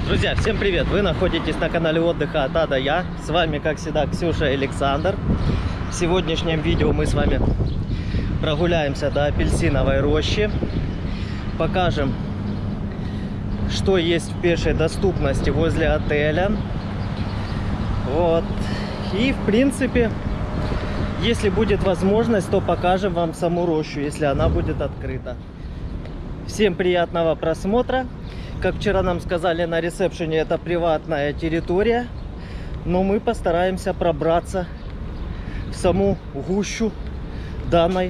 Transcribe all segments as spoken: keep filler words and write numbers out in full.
Друзья, всем привет! Вы находитесь на канале отдыха от А до Я. С вами, как всегда, Ксюша и Александр. В сегодняшнем видео мы с вами прогуляемся до апельсиновой рощи. Покажем, что есть в пешей доступности возле отеля. Вот. И, в принципе, если будет возможность, то покажем вам саму рощу, если она будет открыта. Всем приятного просмотра. Как вчера нам сказали на ресепшене, это приватная территория, но мы постараемся пробраться в саму гущу данной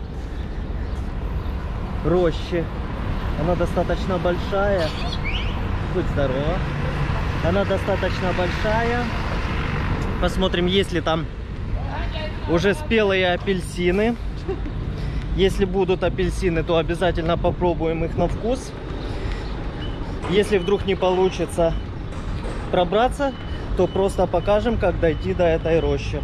рощи. Она достаточно большая. Будь здорова. Она достаточно большая. Посмотрим, есть ли там уже спелые апельсины. Если будут апельсины, то обязательно попробуем их на вкус. Если вдруг не получится пробраться, то просто покажем, как дойти до этой рощи.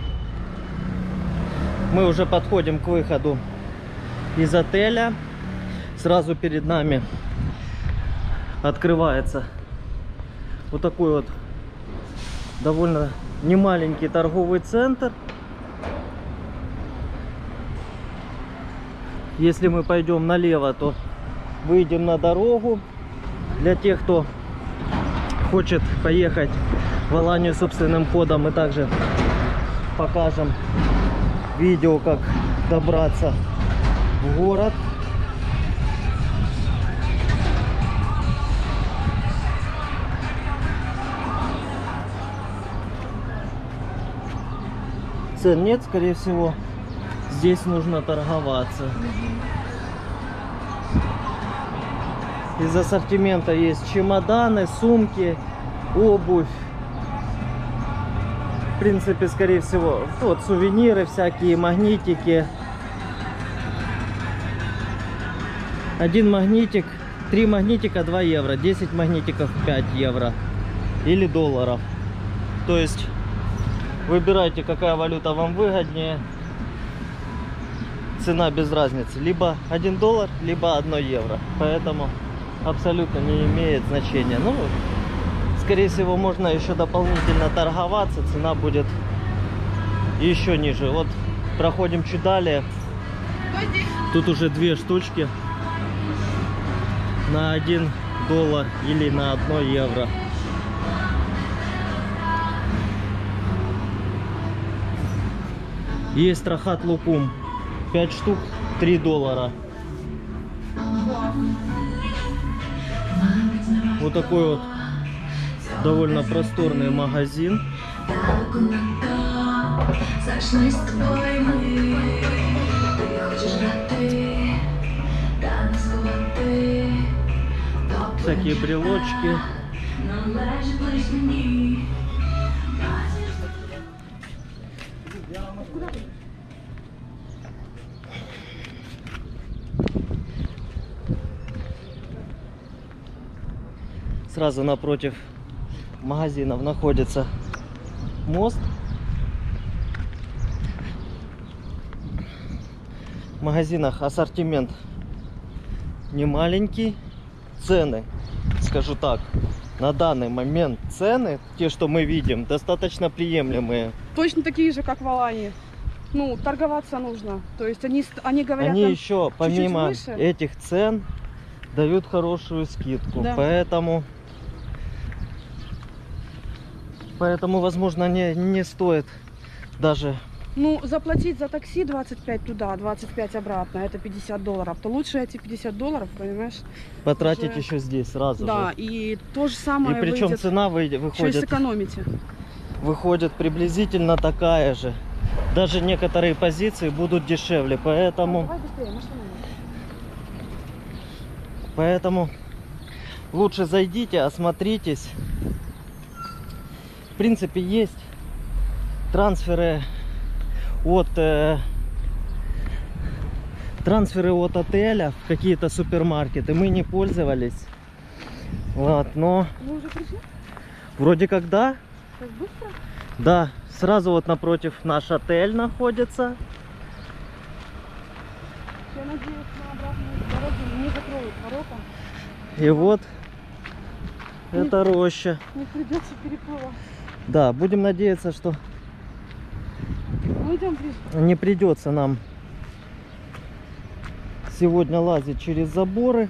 Мы уже подходим к выходу из отеля. Сразу перед нами открывается вот такой вот довольно немаленький торговый центр. Если мы пойдем налево, то выйдем на дорогу. Для тех, кто хочет поехать в Аланию собственным ходом, мы также покажем видео, как добраться в город. Цен нет, скорее всего, здесь нужно торговаться. Из ассортимента есть чемоданы, сумки, обувь. В принципе, скорее всего, вот сувениры всякие, магнитики. Один магнитик, три магнитика два евро, десять магнитиков пять евро или долларов. То есть выбирайте, какая валюта вам выгоднее. Цена без разницы. Либо один доллар, либо одно евро. Поэтому абсолютно не имеет значения. Ну, скорее всего, можно еще дополнительно торговаться. Цена будет еще ниже. Вот проходим чуть далее. Тут уже две штучки на один доллар или на одно евро. Есть рахат лукум. пять штук, три доллара. Вот такой вот довольно просторный магазин. Всякие брелочки. Сразу напротив магазинов находится мост. В магазинах ассортимент не маленький. Цены, скажу так, на данный момент цены, те, что мы видим, достаточно приемлемые. Точно такие же, как в Алании. Ну, торговаться нужно. То есть они, они говорят, они еще помимо чуть-чуть выше. Этих цен дают хорошую скидку. Да. Поэтому Поэтому, возможно, не, не стоит даже... Ну, заплатить за такси двадцать пять туда, двадцать пять обратно, это пятьдесят долларов. То лучше эти пятьдесят долларов, понимаешь? Потратить уже... еще здесь сразу да, же. И то же самое И причем выйдет, цена выйдет, выходит... Еще сэкономите. Выходит приблизительно такая же. Даже некоторые позиции будут дешевле, поэтому... Давай быстрее, машина. Поэтому лучше зайдите, осмотритесь. В принципе, есть трансферы от э, трансферы от отеля в какие-то супермаркеты. Мы не пользовались. Вот, но Вы уже пришли? Вроде как да. Так быстро? Да, сразу вот напротив наш отель находится. Я надеюсь, на обратной дороге не закроют ворота. И вот Это роща. Не придется переплывать. Да, будем надеяться, что Ну идем ближе. не придется нам сегодня лазить через заборы.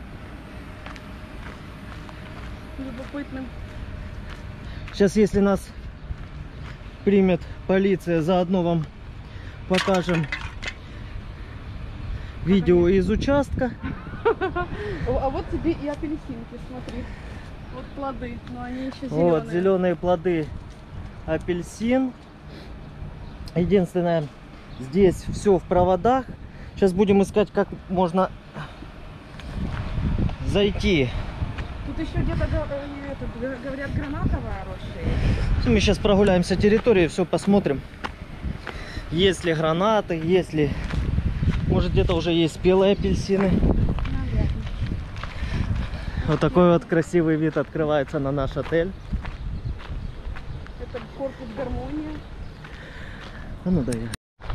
Любопытным. Сейчас, если нас примет полиция, заодно вам покажем видео из участка. А вот тебе и апельсинки, смотри. Вот плоды, но они еще зеленые. Вот зеленые плоды апельсин. Единственное, здесь все в проводах. Сейчас будем искать, как можно зайти. Тут еще где-то говорят гранатовая роща. Мы сейчас прогуляемся территорией, все посмотрим. Есть ли гранаты, есть ли... Может, где-то уже есть спелые апельсины. Наверное. Вот такой вот красивый вид открывается на наш отель. Это корпус Гармония. А ну дай.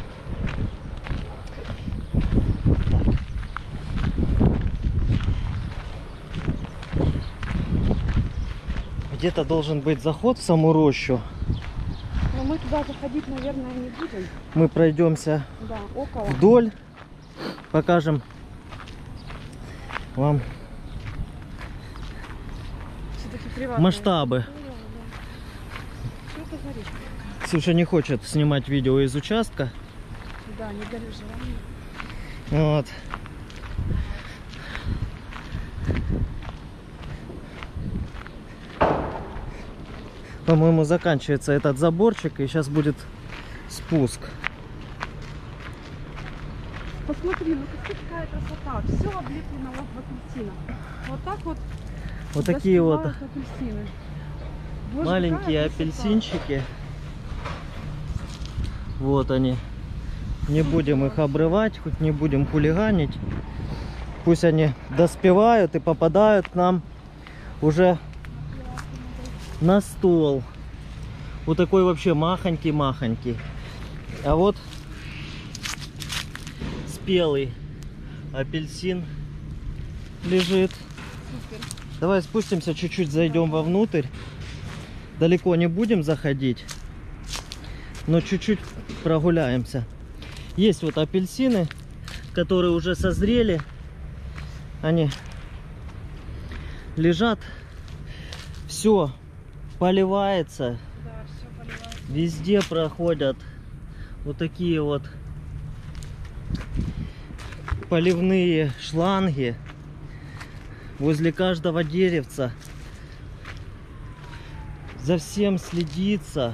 Где-то должен быть заход в саму рощу. Но мы туда заходить, наверное, не будем. Мы пройдемся Да, около. вдоль. Покажем вам Все-таки приватные. масштабы. Что это за речка? Ксюша не хочет снимать видео из участка. Да, не горит желание. Вот. По-моему, заканчивается этот заборчик, и сейчас будет спуск. Посмотри, ну какая красота. Все облеплено вот в апельсинах. Вот так вот. Вот такие вот апельсины. Боже, маленькие какая красота. апельсинчики. Вот они. Не будем их обрывать, хоть не будем хулиганить. Пусть они доспевают и попадают к нам уже на стол. Вот такой вообще махонький-махонький. А вот спелый апельсин лежит. Супер. Давай спустимся, чуть-чуть зайдем вовнутрь. Далеко не будем заходить, но чуть-чуть прогуляемся. Есть вот апельсины, которые уже созрели. Они лежат. Все поливается. Да, все поливается. Везде проходят вот такие вот поливные шланги. Возле каждого деревца. За всем следится.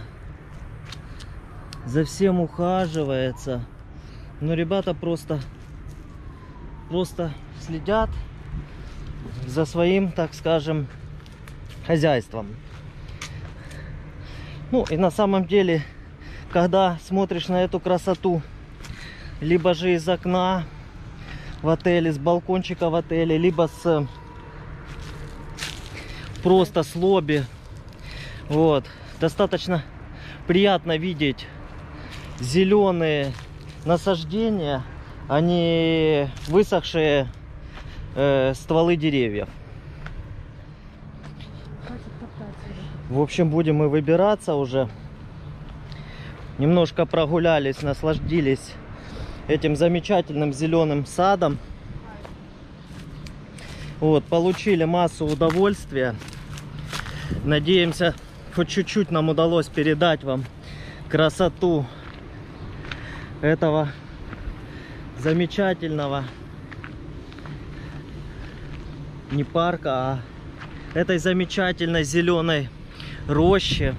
За всем ухаживается. Но ребята просто просто следят за своим, так скажем, хозяйством. Ну и на самом деле, когда смотришь на эту красоту, либо же из окна в отеле, с балкончика в отеле, либо с просто с лобби, вот, достаточно приятно видеть зеленые насаждения, а не высохшие э, стволы деревьев. В общем, будем мы выбираться уже. Немножко прогулялись, насладились этим замечательным зеленым садом. Вот, получили массу удовольствия. Надеемся, хоть чуть-чуть нам удалось передать вам красоту этого замечательного не парка, а этой замечательной зеленой рощи.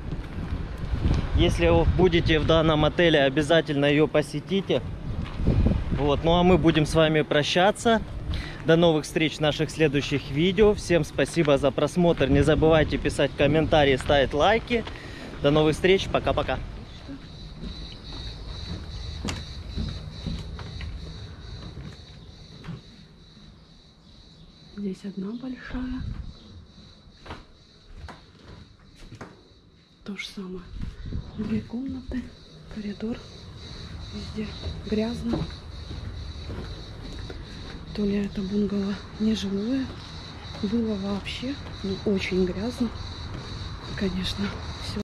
Если вы будете в данном отеле, обязательно ее посетите. Вот. Ну а мы будем с вами прощаться. До новых встреч в наших следующих видео. Всем спасибо за просмотр. Не забывайте писать комментарии, ставить лайки. До новых встреч. Пока-пока. Здесь одна большая. То же самое. Две комнаты, коридор. Везде грязно. То ли это бунгало нежилое, было вообще, ну, очень грязно, конечно.